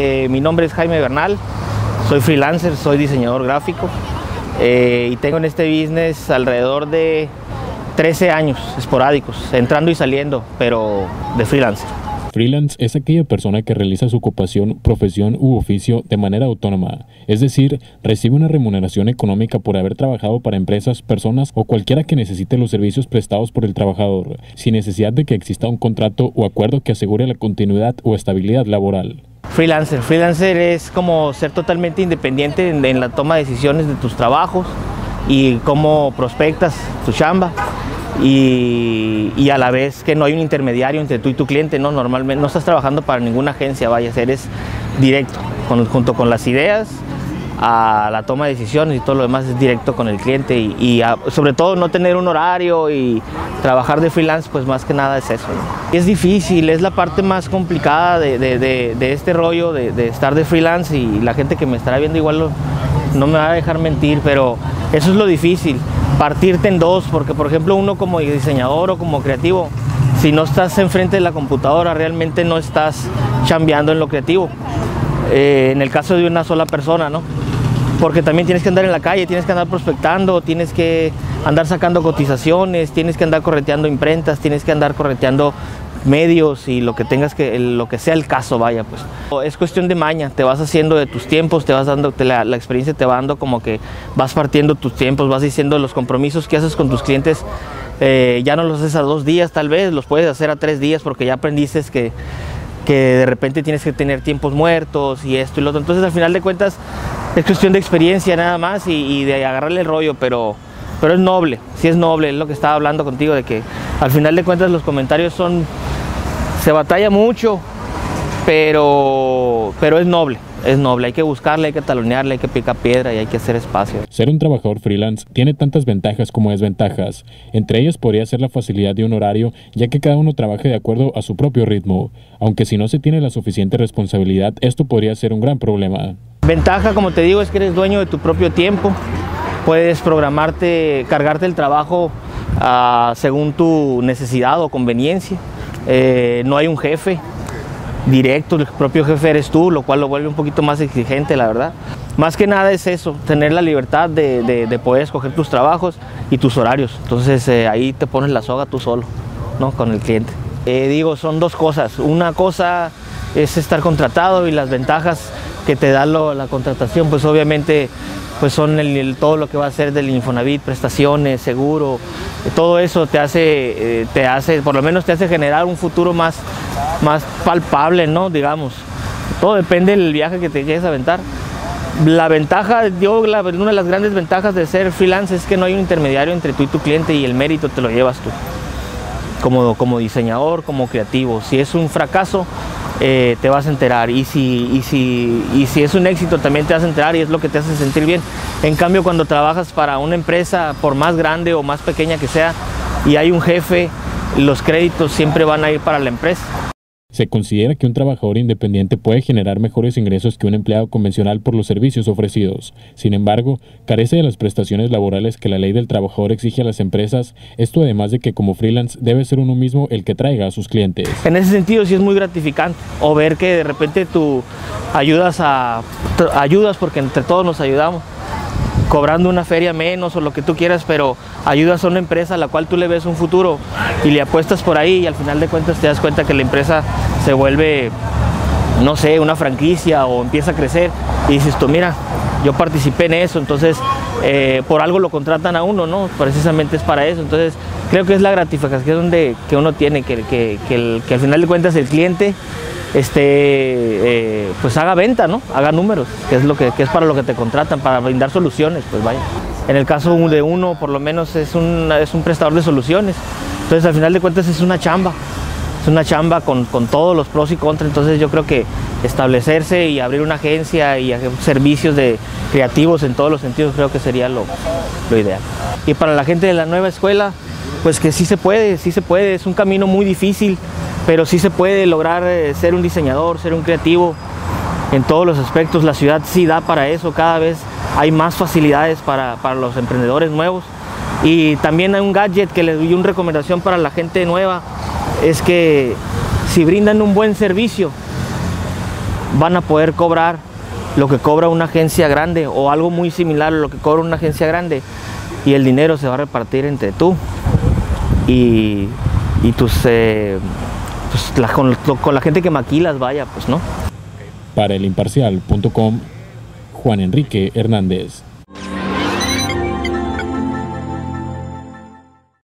Mi nombre es Jaime Bernal, soy freelancer, soy diseñador gráfico y tengo en este business alrededor de 13 años esporádicos, entrando y saliendo, pero de freelancer. Freelance es aquella persona que realiza su ocupación, profesión u oficio de manera autónoma, es decir, recibe una remuneración económica por haber trabajado para empresas, personas o cualquiera que necesite los servicios prestados por el trabajador, sin necesidad de que exista un contrato o acuerdo que asegure la continuidad o estabilidad laboral. Freelancer es como ser totalmente independiente en la toma de decisiones de tus trabajos y cómo prospectas tu chamba. Y a la vez que no hay un intermediario entre tú y tu cliente, ¿no? Normalmente no estás trabajando para ninguna agencia, vaya, eres directo, junto con las ideas, a la toma de decisiones y todo lo demás es directo con el cliente y sobre todo no tener un horario y trabajar de freelance, pues más que nada es eso, ¿no? Es difícil, es la parte más complicada de este rollo de estar de freelance y la gente que me estará viendo igual no me va a dejar mentir, pero eso es lo difícil. Partirte en dos, porque por ejemplo uno como diseñador o como creativo, si no estás enfrente de la computadora realmente no estás chambeando en lo creativo, en el caso de una sola persona, ¿no? Porque también tienes que andar en la calle, tienes que andar prospectando, tienes que andar sacando cotizaciones, tienes que andar correteando imprentas, tienes que andar correteando medios y lo que tengas que, lo que sea el caso, vaya, pues. Es cuestión de maña, te vas haciendo de tus tiempos, te vas dando, la experiencia te va dando como que vas partiendo tus tiempos, vas diciendo los compromisos que haces con tus clientes, ya no los haces a 2 días tal vez, los puedes hacer a 3 días porque ya aprendiste que de repente tienes que tener tiempos muertos y esto y lo otro. Entonces al final de cuentas es cuestión de experiencia nada más y de agarrarle el rollo, pero es noble, sí es noble, es lo que estaba hablando contigo, de que al final de cuentas los comentarios se batalla mucho, pero es noble, hay que buscarle, hay que talonearle, hay que picar piedra y hay que hacer espacio. Ser un trabajador freelance tiene tantas ventajas como desventajas. Entre ellas podría ser la facilidad de un horario, ya que cada uno trabaja de acuerdo a su propio ritmo, aunque si no se tiene la suficiente responsabilidad, esto podría ser un gran problema. Ventaja, como te digo, es que eres dueño de tu propio tiempo, puedes programarte, cargarte el trabajo según tu necesidad o conveniencia. No hay un jefe directo, el propio jefe eres tú, lo cual lo vuelve un poquito más exigente, la verdad. Más que nada es eso, tener la libertad de poder escoger tus trabajos y tus horarios. Entonces ahí te pones la soga tú solo, ¿no? Con el cliente. Digo, son dos cosas. Una cosa es estar contratado y las ventajas que te da la contratación, pues obviamente pues son todo lo que va a ser del Infonavit, prestaciones, seguro, todo eso te hace, por lo menos te hace generar un futuro más palpable, ¿no? Digamos, todo depende del viaje que te llegues a aventar. La ventaja, una de las grandes ventajas de ser freelance es que no hay un intermediario entre tú y tu cliente y el mérito te lo llevas tú, como diseñador, como creativo. Si es un fracaso, te vas a enterar y si es un éxito también te vas a enterar y es lo que te hace sentir bien. En cambio, cuando trabajas para una empresa, por más grande o más pequeña que sea, y hay un jefe, los créditos siempre van a ir para la empresa. Se considera que un trabajador independiente puede generar mejores ingresos que un empleado convencional por los servicios ofrecidos. Sin embargo, carece de las prestaciones laborales que la ley del trabajador exige a las empresas, esto además de que como freelance debe ser uno mismo el que traiga a sus clientes. En ese sentido sí es muy gratificante, o ver que de repente tú ayudas porque entre todos nos ayudamos, cobrando una feria menos o lo que tú quieras, pero ayudas a una empresa a la cual tú le ves un futuro y le apuestas por ahí y al final de cuentas te das cuenta que la empresa se vuelve, no sé, una franquicia o empieza a crecer y dices tú, mira, yo participé en eso, entonces por algo lo contratan a uno, ¿no? Precisamente es para eso. Entonces creo que es la gratificación que uno tiene, que al final de cuentas el cliente pues haga venta, ¿no? Haga números, que es para lo que te contratan, para brindar soluciones, pues vaya. En el caso de uno, por lo menos es un prestador de soluciones. Entonces al final de cuentas es una chamba con todos los pros y contras. Entonces yo creo que establecerse y abrir una agencia y hacer servicios creativos en todos los sentidos, creo que sería lo ideal. Y para la gente de la nueva escuela, pues que sí se puede, es un camino muy difícil, pero sí se puede lograr ser un diseñador, ser un creativo en todos los aspectos. La ciudad sí da para eso, cada vez hay más facilidades para los emprendedores nuevos. Y también hay un gadget que les doy una recomendación para la gente nueva, es que si brindan un buen servicio, van a poder cobrar lo que cobra una agencia grande o algo muy similar a lo que cobra una agencia grande, y el dinero se va a repartir entre tú y tus con la gente que maquilas, vaya, pues, ¿no? Para el Imparcial.com, Juan Enrique Hernández.